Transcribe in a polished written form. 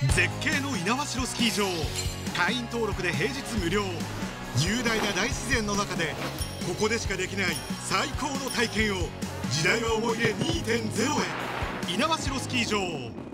絶景の猪苗代スキー場、会員登録で平日無料。雄大な大自然の中でここでしかできない最高の体験を。時代は思い出 2.0 へ。猪苗代スキー場。